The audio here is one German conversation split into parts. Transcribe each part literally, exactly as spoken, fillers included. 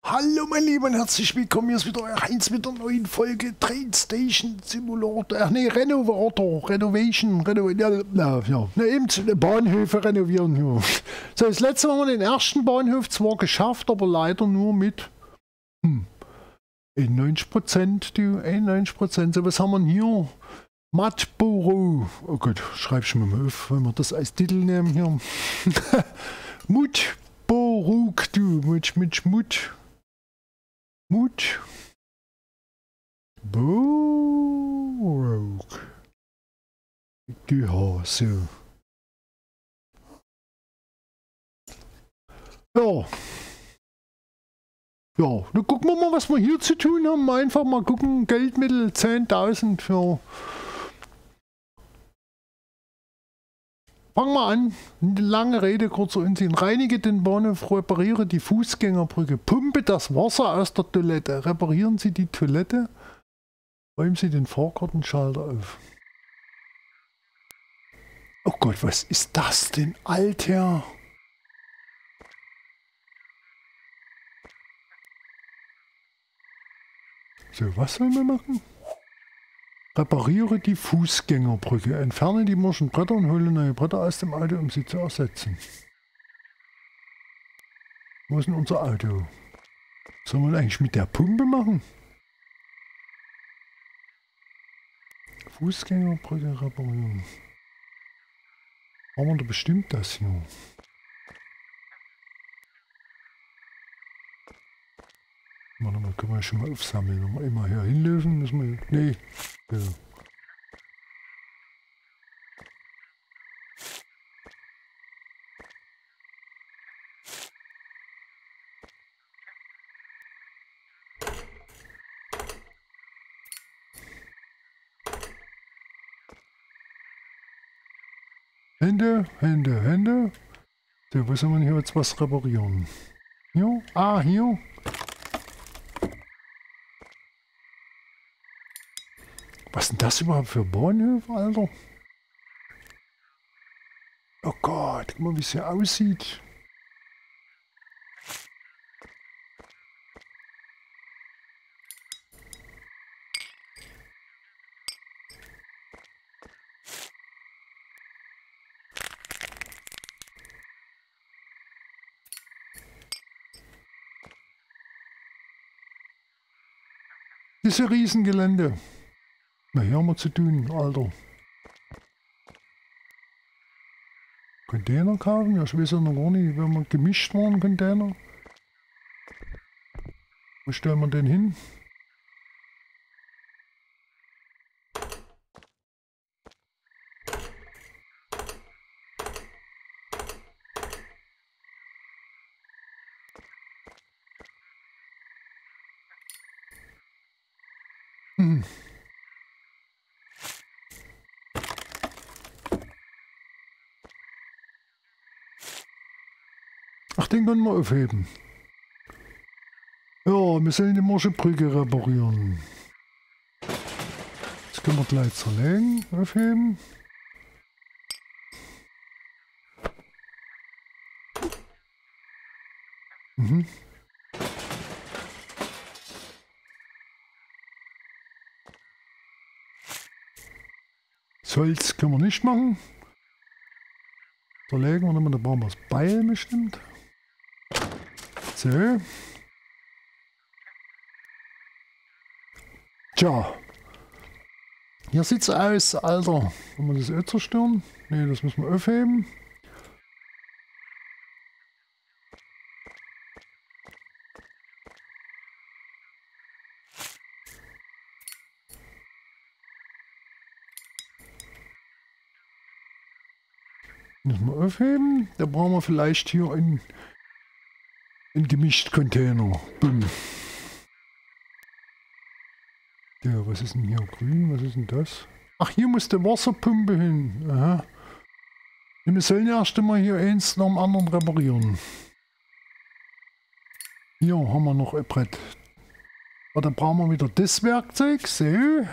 Hallo mein Lieber und herzlich willkommen, hier ist wieder euer Heinz mit der neuen Folge Train Station Simulator, ach nee, Renovator, Renovation, Reno, ja, ja, ja, na eben Bahnhöfe renovieren, ja. So, das letzte Mal haben wir den ersten Bahnhof zwar geschafft, aber leider nur mit hm, einundneunzig Prozent, die einundneunzig Prozent, so was haben wir denn hier? Matboro, oh Gott, schreib ich mir mal auf, wenn wir das als Titel nehmen hier. Mutboruk, du, mit, mit Mut. Mut. Boruk. Ja, so. Ja. Ja, dann gucken wir mal, was wir hier zu tun haben. Einfach mal gucken, Geldmittel zehntausend für... Fangen wir an. Lange Rede, kurzer Unsinn. Reinige den Bahnhof, repariere die Fußgängerbrücke, pumpe das Wasser aus der Toilette, reparieren Sie die Toilette, räumen Sie den Fahrkartenschalter auf. Oh Gott, was ist das denn, Alter? So, was sollen wir machen? Repariere die Fußgängerbrücke, entferne die morschen Bretter und hole neue Bretter aus dem Auto, um sie zu ersetzen. Wo ist denn unser Auto? Sollen wir eigentlich mit der Pumpe machen? Fußgängerbrücke reparieren. Haben wir da bestimmt das hier? Warte mal, können wir schon mal aufsammeln. Wenn wir immer hier hinlaufen, müssen wir... Nee. Ja. Hände, Hände, Hände. So, wo soll man hier jetzt was reparieren? Hier? Ah, hier. Was sind das überhaupt für Bahnhöfe, Alter? Oh Gott, guck mal, wie es hier aussieht. Diese Riesengelände. Na, hier haben wir zu tun, Alter. Container kaufen? Ja, ich weiß ja noch gar nicht, wenn wir gemischt waren, Container. Wo stellen wir den hin? Hm. Ach, den können wir aufheben. Ja, wir sollen die Morschebrücke reparieren. Das können wir gleich zerlegen, aufheben. Mhm. Das Holz können wir nicht machen. Zerlegen wir nochmal, da brauchen wir das Beil bestimmt. So. Tja. Hier sieht's aus, Alter. Wollen wir das auch zerstören? Ne, das müssen wir aufheben. Müssen wir aufheben. Da brauchen wir vielleicht hier einen, einen Gemischt-Container. Bumm. Ja, was ist denn hier grün? Was ist denn das? Ach, hier muss die Wasserpumpe hin. Aha. Wir sollen ja erst einmal hier eins nach dem anderen reparieren. Hier haben wir noch ein Brett. Aber dann brauchen wir wieder das Werkzeug. So.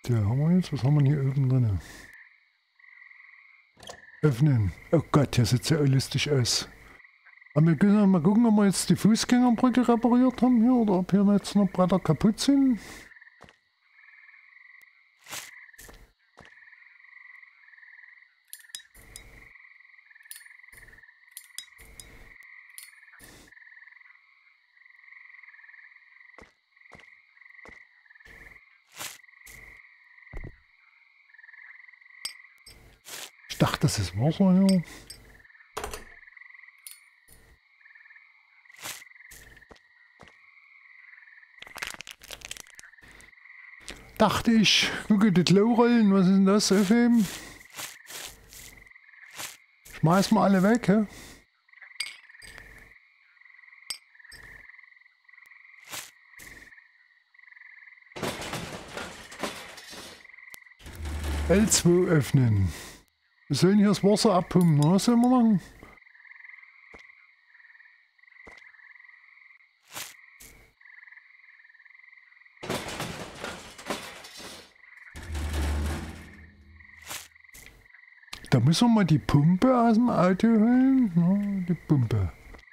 Da haben wir jetzt, was haben wir hier oben drin? Öffnen. Oh Gott, hier sieht ja lustig aus. Aber wir können mal gucken, ob wir jetzt die Fußgängerbrücke repariert haben hier oder ob hier jetzt noch Bretter kaputt sind. Ich dachte, das ist Wasser hier. Dachte ich, gucke die Klorollen, was ist denn das, aufheben? Schmeißen wir alle weg, hä? L zwei öffnen. Wir sollen hier das Wasser abpumpen, was sollen wir machen? Da müssen wir mal die Pumpe aus dem Auto holen. Ja, die Pumpe.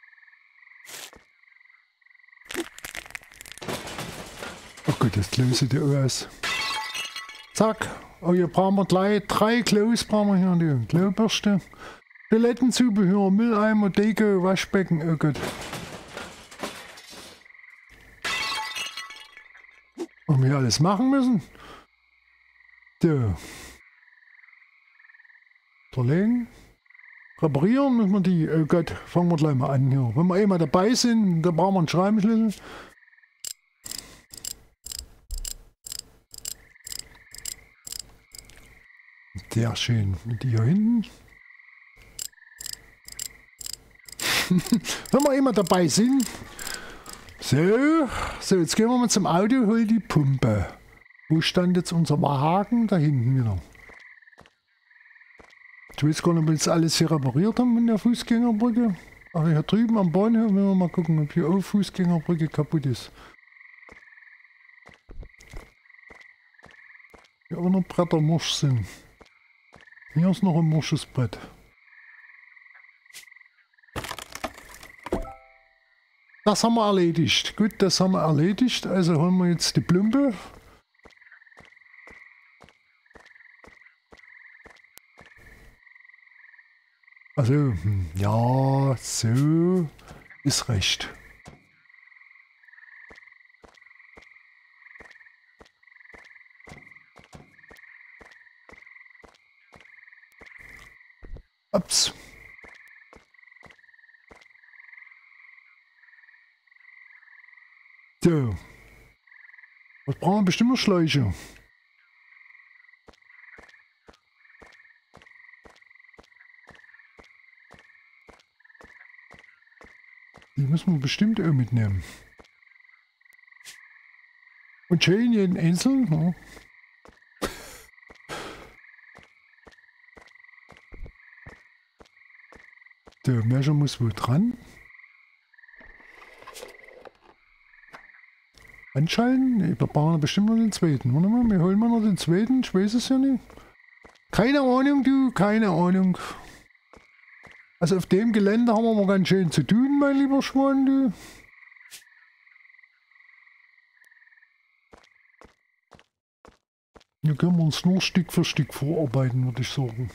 Oh Gott, das Klo sieht ja aus. Zack. Oh, hier brauchen wir gleich drei Klos, brauchen wir hier. Die Klobürste, Toilettenzubehör, Mülleimer, Deko, Waschbecken. Oh Gott. Was wir hier alles machen müssen. So. Verlegen. Reparieren müssen wir die. Oh Gott, fangen wir gleich mal an hier. Wenn wir eh mal dabei sind, dann brauchen wir einen Schreibenschlüssel. Sehr schön. Und die hier hinten. Wenn wir eh mal dabei sind. So, so, jetzt gehen wir mal zum Auto, hol die Pumpe. Wo stand jetzt unser Wagen? Da hinten wieder. Ich weiß gar nicht, ob wir jetzt alles hier repariert haben in der Fußgängerbrücke. Aber hier drüben am Bahnhof, wenn wir mal gucken, ob hier auch Fußgängerbrücke kaputt ist. Hier auch noch Bretter morsch sind. Hier ist noch ein morsches Brett. Das haben wir erledigt. Gut, das haben wir erledigt. Also holen wir jetzt die Plumpe. Also, ja, so ist recht. Ups. So. Was brauchen wir? Bestimmt noch Schläuche. Die müssen wir bestimmt auch mitnehmen. Und schön jeden einzeln. Ja. Der Mescher muss wohl dran. Anschalten? Nee, wir brauchen bestimmt noch den zweiten. Warte mal, wir holen mal noch den zweiten. Ich weiß es ja nicht. Keine Ahnung, du. Keine Ahnung. Also auf dem Gelände haben wir mal ganz schön zu tun, mein lieber Schwan, du. Hier können wir uns nur Stück für Stück vorarbeiten, würde ich sagen.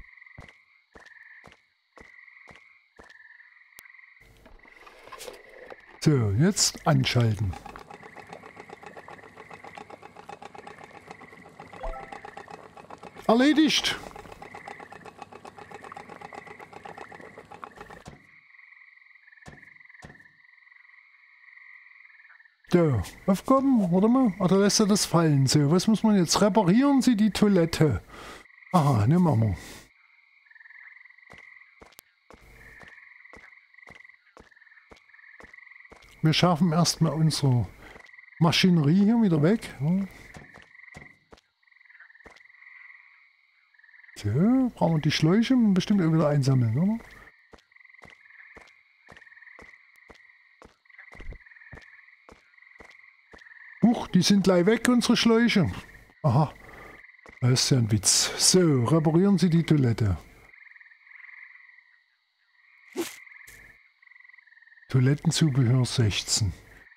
So, jetzt anschalten. Erledigt! So, Aufgaben, warte mal, oder lässt er das fallen? So, was muss man jetzt? Reparieren Sie die Toilette. Aha, ne, machen wir. Wir schaffen erstmal unsere Maschinerie hier wieder weg. Ja. So, brauchen wir die Schläuche bestimmt auch wieder einsammeln, oder? Huch, die sind gleich weg, unsere Schläuche. Aha, Das ist ja ein Witz. So, reparieren Sie die Toilette. Toilettenzubehör sechzehn.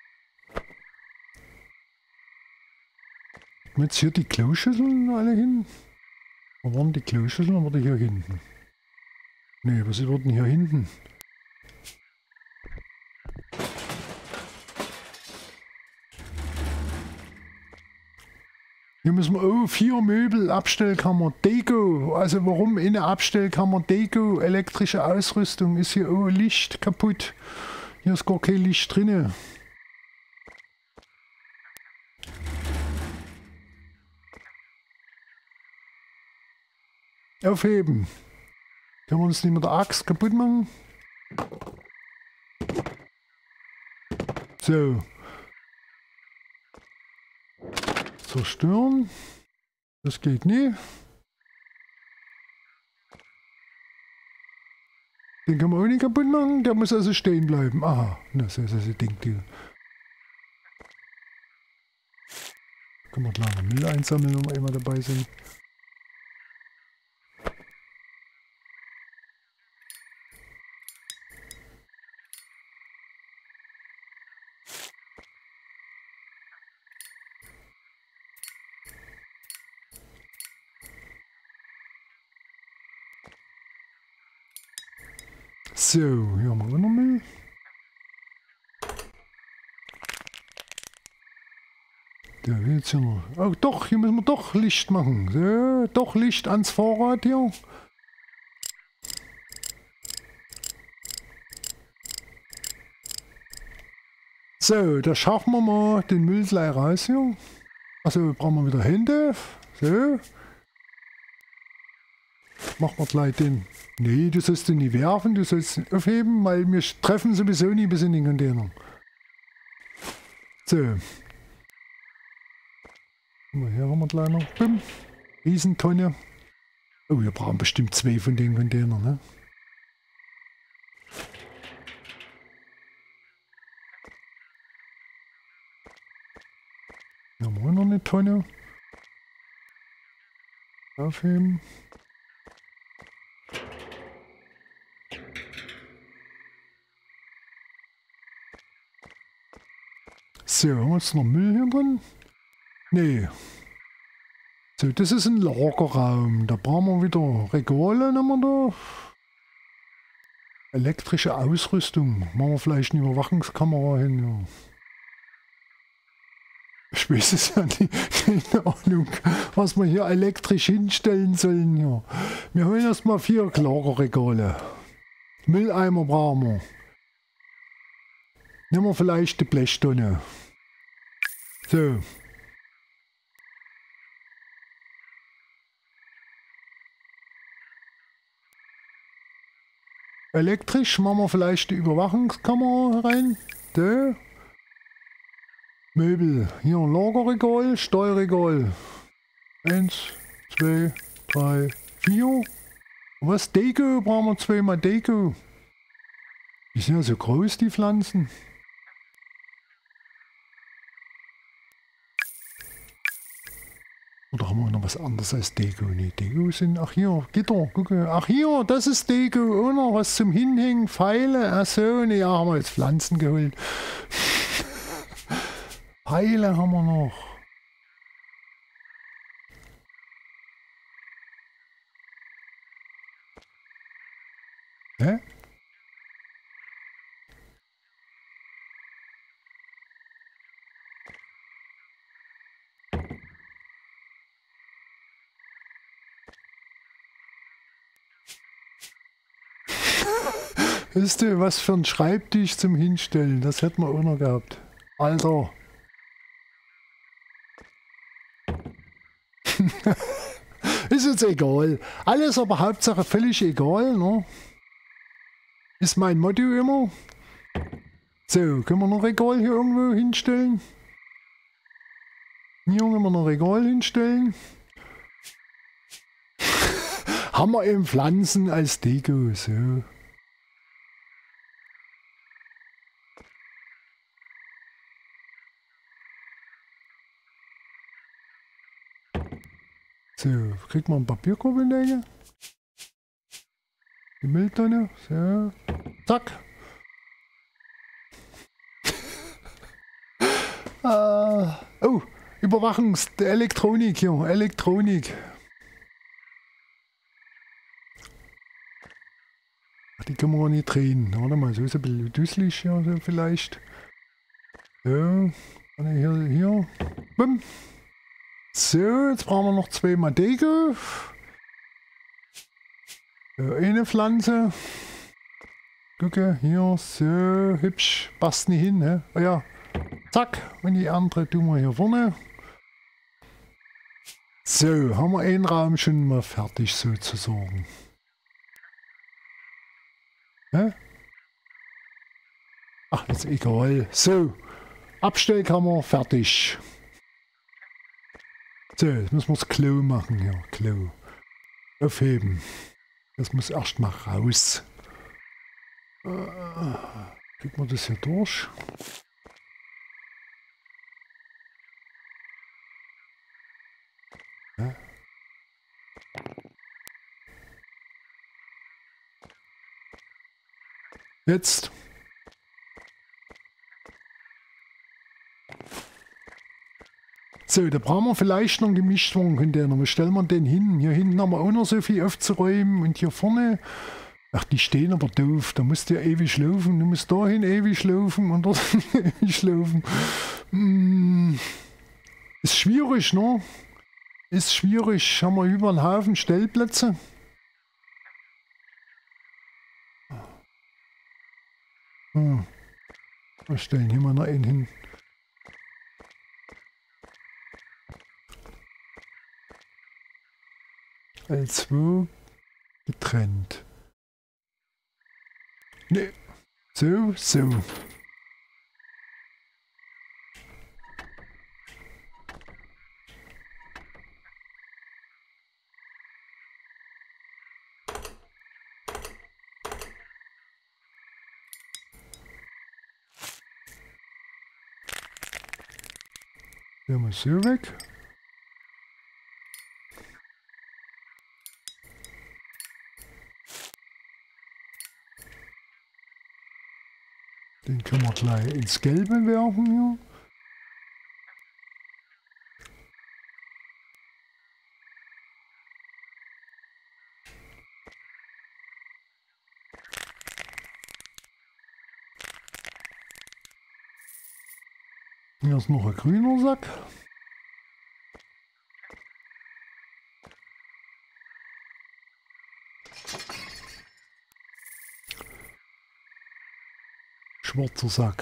Jetzt hier die Kloschüsseln alle hin? Wo waren die Kloschüsseln? Oder hier hinten? Ne, was ist denn hier hinten? Hier müssen wir, oh, vier Möbel, Abstellkammer, Deko. Also warum in der Abstellkammer Deko? Elektrische Ausrüstung ist hier, oh, Licht kaputt. Hier ist gar kein Licht drinne. Aufheben. Können wir uns nicht mit der Axt kaputt machen? So. Zerstören. Das geht nie. Den kann man auch nicht kaputt machen. Der muss also stehen bleiben. Aha. Das ist also Ding, die. Können wir gleich noch Müll einsammeln, wenn wir immer dabei sind. So, hier haben wir auch noch Müll. Der will jetzt hier noch. Oh, doch, hier müssen wir doch Licht machen. So, doch Licht ans Fahrrad hier. So, da schaffen wir mal den Müll gleich raus hier. Also brauchen wir wieder Hände. So. Machen wir gleich den. Nee, du sollst den nicht werfen, du sollst ihn aufheben, weil wir treffen sowieso nie bis in den Container. So. Hier haben wir gleich noch. Bim. Riesentonne. Oh, wir brauchen bestimmt zwei von den Containern, ne? Hier haben wir auch noch eine Tonne. Aufheben. So, haben wir jetzt noch Müll hier drin? Nee. So, das ist ein Lagerraum. Da brauchen wir wieder Regale, nehmen wir da. Elektrische Ausrüstung. Machen wir vielleicht eine Überwachungskamera hin. Ja. Ich weiß es ja nicht. Keine Ahnung, was wir hier elektrisch hinstellen sollen. Ja. Wir holen erstmal vier Lagerregale. Mülleimer brauchen wir. Nehmen wir vielleicht die Blechtonne. So. Elektrisch machen wir vielleicht die Überwachungskamera rein. So. Möbel. Hier ein Lagerregal, Steuerregal. Eins, zwei, drei, vier. Und was? Deko? Brauchen wir zweimal Deko. Die sind ja so groß, die Pflanzen. Oder haben wir noch was anderes als Deko? Ne, Deko sind... Ach hier, Gitter, gucke. Ach hier, das ist Deko. Auch noch was zum Hinhängen, Pfeile. Ach so, ne, ja, haben wir jetzt Pflanzen geholt. Pfeile haben wir noch. Hä? Wisst ihr, was für ein Schreibtisch zum Hinstellen? Das hätten wir auch noch gehabt. Alter. Ist jetzt egal. Alles aber Hauptsache völlig egal, ne? Ist mein Motto immer. So, können wir noch ein Regal hier irgendwo hinstellen? Hier können wir noch ein Regal hinstellen. Haben wir eben Pflanzen als Deko, so. So, kriegt man einen Papierkorb in der Ecke. Die Mülltonne. So. Zack. uh, oh, Überwachungs... Elektronik hier. Elektronik. Ach, die können wir nicht drehen. Warte mal, so ist ein bisschen düsselig hier so vielleicht. So. Hier, hier. Bumm. So, jetzt brauchen wir noch zwei Madego. So, eine Pflanze. Gucke, hier, so, hübsch. Passt nicht hin, ne? Oh ja. Zack. Und die andere tun wir hier vorne. So, haben wir einen Raum schon mal fertig sozusagen. Hä? Ach, ist egal. So, Abstellkammer fertig. So, jetzt müssen wir das Klo machen hier. Klo. Aufheben. Das muss erst mal raus. Äh, kriegen wir das hier durch? Ja. Jetzt. So, da brauchen wir vielleicht noch einen Gemischtwarencontainer. Wo stellen wir den hin? Hier hinten haben wir auch noch so viel aufzuräumen. Und hier vorne, ach, die stehen aber doof. Da musst du ja ewig laufen. Du musst dahin ewig laufen und dort ewig laufen. Hm. Ist schwierig, ne? Ist schwierig. Haben wir über einen Haufen Stellplätze. Hm. Wir stellen hier mal noch einen hin. L zwei getrennt. Ne, so, so. Der muss so weg. Den können wir gleich ins Gelbe werfen hier. Hier ist noch ein grüner Sack. Schwarzer Sack.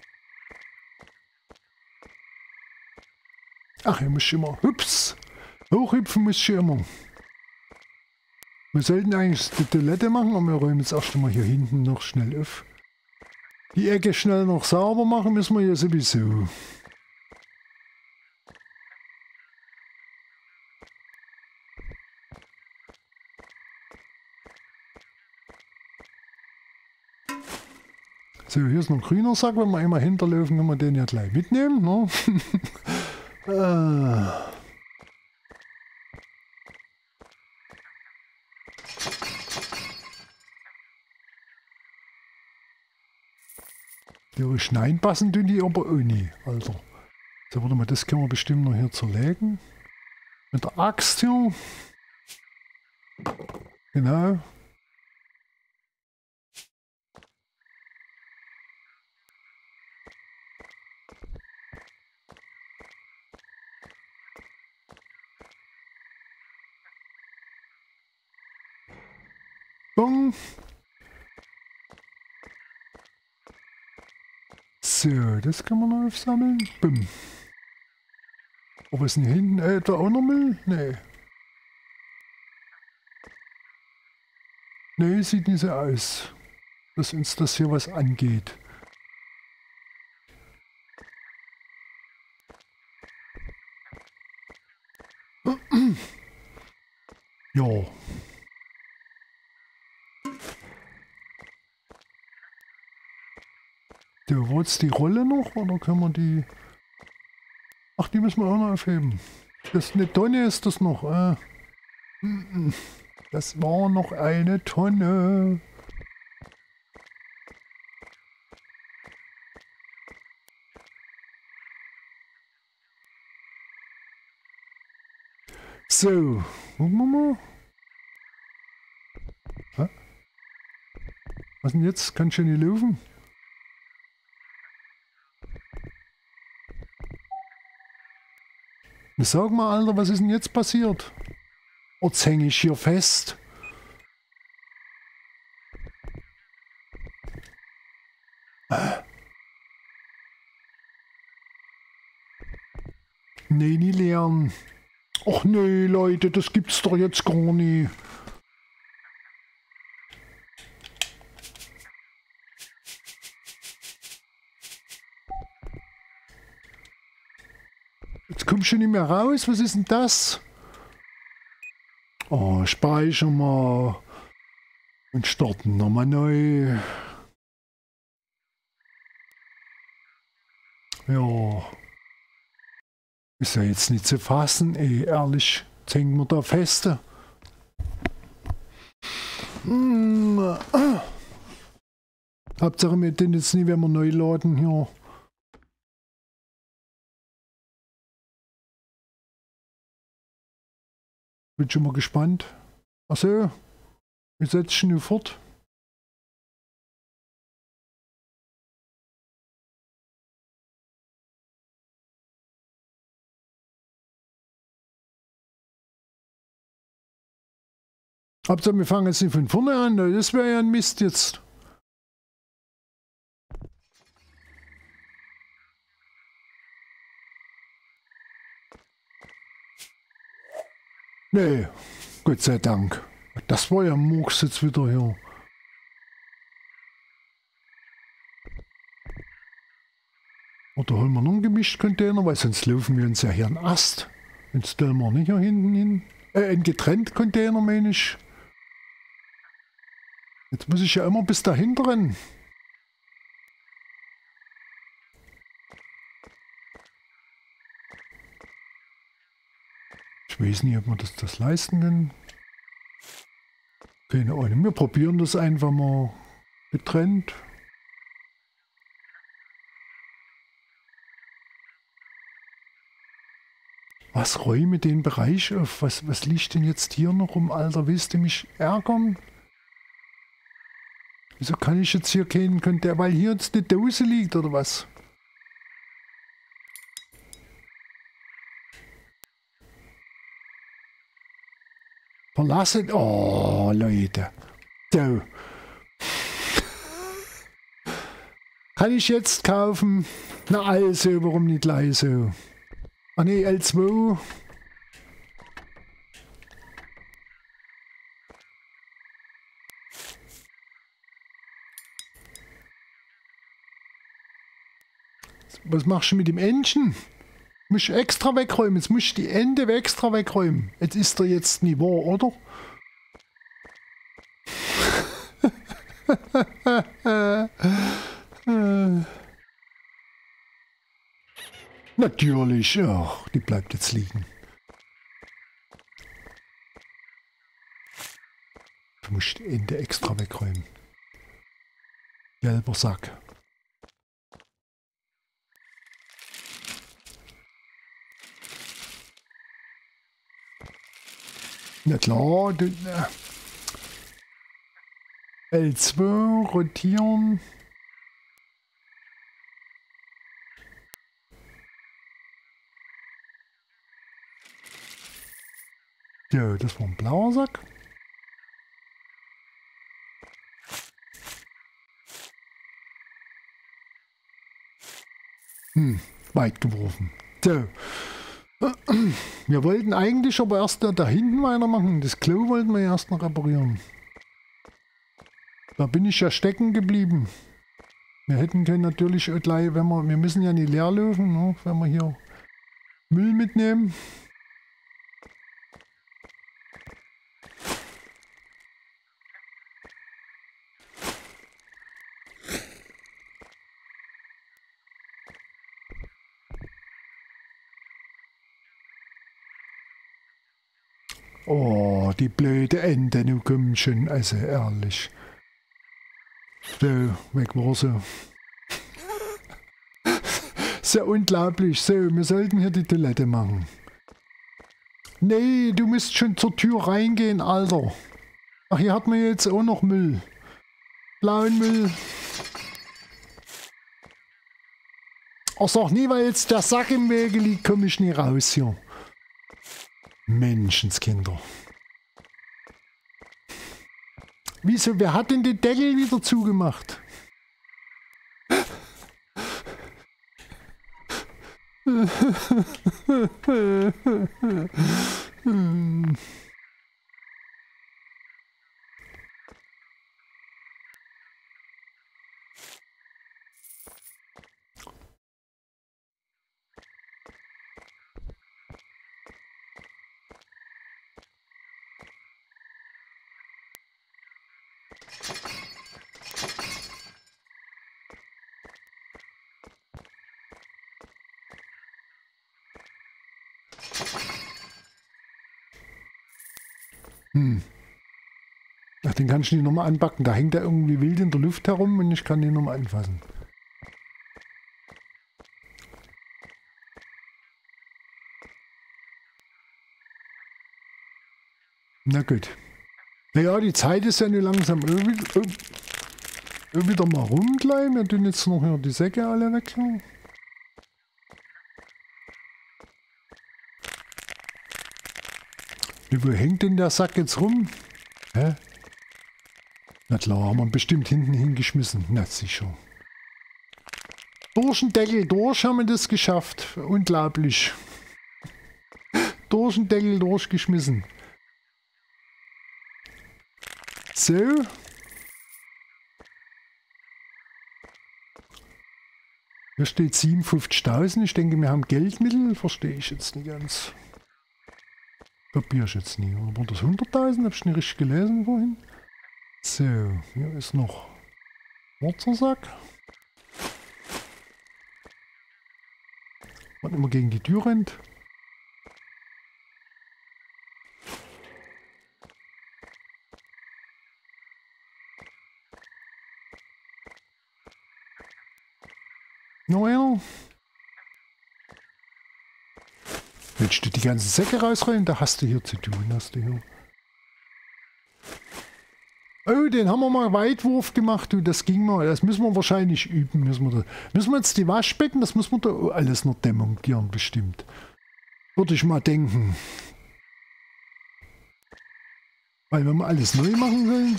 Ach, ihr müsst immer. Hups! Hochhüpfen müsst ihr immer. Wir sollten eigentlich die Toilette machen, aber wir räumen jetzt erst einmal hier hinten noch schnell auf. Die Ecke schnell noch sauber machen müssen wir ja sowieso. So, hier ist noch ein grüner Sack, wenn wir einmal hinterlaufen, können wir den ja gleich mitnehmen. Ne? äh. Die Schneiden passen tun die aber auch nicht, Alter. So, warte mal, das können wir bestimmt noch hier zerlegen. Mit der Axt hier. Genau. Bong. So, das kann man noch aufsammeln. Bumm. Aber ist denn hier hinten äh, da auch noch Müll? Nee. Nee, sieht nicht so aus, dass uns das hier was angeht. Ja. So, wo ist die Rolle noch? Oder können wir die... Ach, die müssen wir auch noch aufheben. Das ist eine Tonne, ist das noch. Äh, das war noch eine Tonne. So, gucken wir mal. Hä? Was denn jetzt? Kann ich ja nicht laufen? Sag mal, Alter, was ist denn jetzt passiert? Jetzt hänge ich hier fest. Äh. Nee, nie lernen. Ach nee, Leute, das gibt's doch jetzt gar nicht. Jetzt kommst du nicht mehr raus. Was ist denn das? Oh, speichern wir. Und starten nochmal neu. Ja. Ist ja jetzt nicht zu fassen, ey, ehrlich. Jetzt hängen wir da fest. Hm. Ah. Hauptsache wir den jetzt nicht, wenn wir neu laden hier. Bin schon mal gespannt. Achso, wir setzen nur fort. Hauptsache wir fangen jetzt nicht von vorne an, das wäre ja ein Mist jetzt. Nee, Gott sei Dank. Das war ja Murks jetzt wieder hier. Oder holen wir noch einen gemischten Container, weil sonst laufen wir uns ja hier einen Ast. Den stellen wir nicht hier hinten hin. Äh, einen getrennt Container, meine ich. Jetzt muss ich ja immer bis dahinter rennen. Ich weiß nicht, ob wir das, das leisten können. Keine Ahnung. Wir probieren das einfach mal getrennt. Was räume den Bereich auf? Was, was liegt denn jetzt hier noch rum, Alter? Willst du mich ärgern? Wieso kann ich jetzt hier keinen Container? Weil hier jetzt eine Dose liegt, oder was? Verlassen. Oh, Leute. So. Kann ich jetzt kaufen? Na also, warum nicht gleich so? Ah ne, L zwei. Was machst du mit dem Entchen? Muss ich extra wegräumen. Jetzt muss ich die Ende extra wegräumen. Jetzt ist er jetzt nicht wahr, oder? Natürlich, ja, die bleibt jetzt liegen. Du musst die Ende extra wegräumen. Gelber Sack. Na klar, du, äh, L zwei rotieren. Ja, das war ein blauer Sack. Hm, weit geworfen. So. Wir wollten eigentlich aber erst da hinten weitermachen. Das Klo wollten wir erst noch reparieren. Da bin ich ja stecken geblieben. Wir hätten können natürlich gleich, wenn wir, wir müssen ja nicht leer laufen, ne, wenn wir hier Müll mitnehmen. Oh, die blöde Ente, nu komm schon, also ehrlich. So, weg war sie. Sehr unglaublich. So, wir sollten hier die Toilette machen. Nee, du musst schon zur Tür reingehen, Alter. Ach, hier hat man jetzt auch noch Müll. Blauen Müll. Ach, sag nie, weil jetzt der Sack im Wege liegt, komme ich nie raus hier. Menschenskinder. Wieso, wer hat denn den Deckel wieder zugemacht? hm. Hm. Ach, den kann ich nicht nochmal anpacken. Da hängt er irgendwie wild in der Luft herum und ich kann den nochmal anfassen. Na gut. Naja, die Zeit ist ja nur langsam wieder, wieder mal rum gleich. Wir tun jetzt noch hier die Säcke alle weg. Wo hängt denn der Sack jetzt rum? Hä? Na klar, haben wir bestimmt hinten hingeschmissen. Na sicher. Durch den Deckel durch haben wir das geschafft. Unglaublich. Durch den Deckel durchgeschmissen. So. Hier steht siebenundfünfzigtausend. Ich denke, wir haben Geldmittel. Verstehe ich jetzt nicht ganz. Kapier ich jetzt nie. Oder war das hunderttausend? Habe ich nicht richtig gelesen vorhin? So, hier ist noch Wurzelsack. Was immer gegen die Tür rennt. Noch einer. Willst du die ganzen Säcke rausrollen? Da hast du hier zu tun. Hast du hier. Oh, den haben wir mal Weitwurf gemacht. Du, das ging mal. Das müssen wir wahrscheinlich üben. Müssen wir, da, müssen wir jetzt die Waschbecken, das müssen wir da alles noch demontieren, bestimmt. Würde ich mal denken. Weil wenn wir alles neu machen wollen.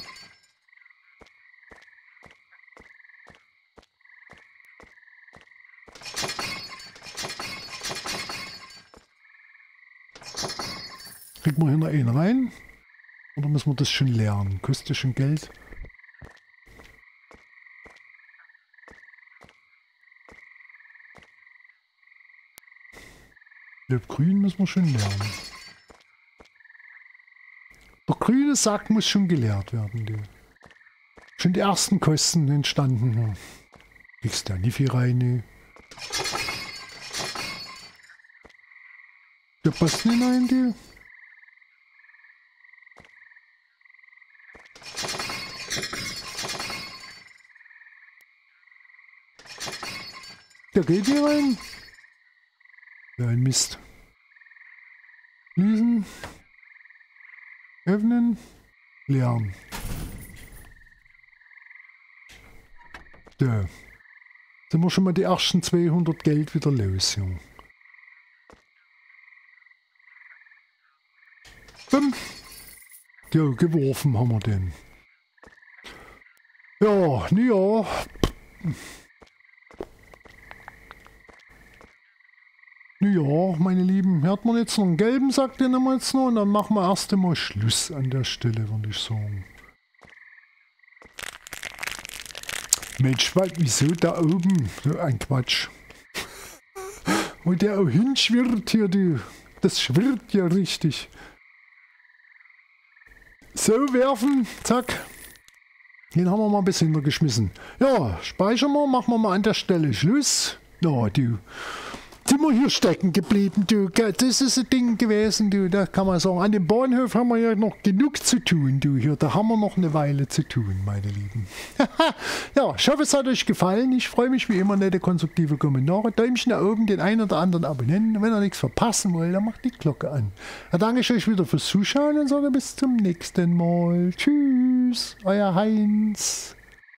Kriegt man hier noch einen rein? Oder müssen wir das schon lernen? Kostet schon Geld? Grün müssen wir schon lernen. Der grüne Sack muss schon geleert werden. Die. Schon die ersten Kosten entstanden. Kriegst du ja nicht viel rein. Ne? Der passt nicht rein, die. Der geht hier rein. Ja, ein Mist. Schließen. Öffnen. Leeren. So. Sind wir schon mal die ersten zweihundert Geld wieder los. Ja. Bumm. Ja, geworfen haben wir den. Ja, ja. Ja, meine Lieben, hier hat man jetzt noch einen gelben Sack, den haben wir jetzt noch, und dann machen wir erst einmal Schluss an der Stelle, würde ich sagen. Mensch, was, wieso da oben? So ein Quatsch. Wo der auch hinschwirrt hier, die, das schwirrt ja richtig. So, werfen, zack. Den haben wir mal ein bisschen hintergeschmissen. Ja, speichern wir, machen wir mal an der Stelle Schluss. Ja, du. sind wir hier stecken geblieben, du. Das ist ein Ding gewesen, du. Da kann man sagen, an dem Bahnhof haben wir ja noch genug zu tun, du. Hier, da haben wir noch eine Weile zu tun, meine Lieben. Ja, ich hoffe, es hat euch gefallen. Ich freue mich wie immer, nette, konstruktive Kommentare. Däumchen nach oben, den einen oder anderen abonnenten. Wenn ihr nichts verpassen wollt, dann macht die Glocke an. Dann danke ich euch wieder fürs Zuschauen und sage bis zum nächsten Mal. Tschüss, euer Heinz.